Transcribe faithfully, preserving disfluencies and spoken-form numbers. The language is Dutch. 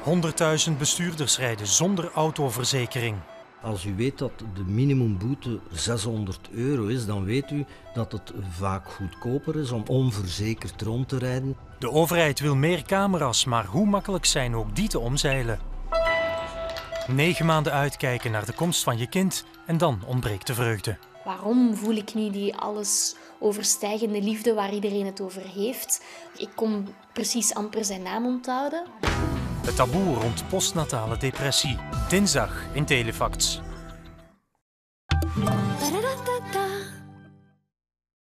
honderdduizend bestuurders rijden zonder autoverzekering. Als u weet dat de minimumboete zeshonderd euro is, dan weet u dat het vaak goedkoper is om onverzekerd rond te rijden. De overheid wil meer camera's, maar hoe makkelijk zijn ook die te omzeilen? Negen maanden uitkijken naar de komst van je kind en dan ontbreekt de vreugde. Waarom voel ik nu die alles overstijgende liefde waar iedereen het over heeft? Ik kon precies amper zijn naam onthouden. Het taboe rond postnatale depressie. Dinsdag in Telefax.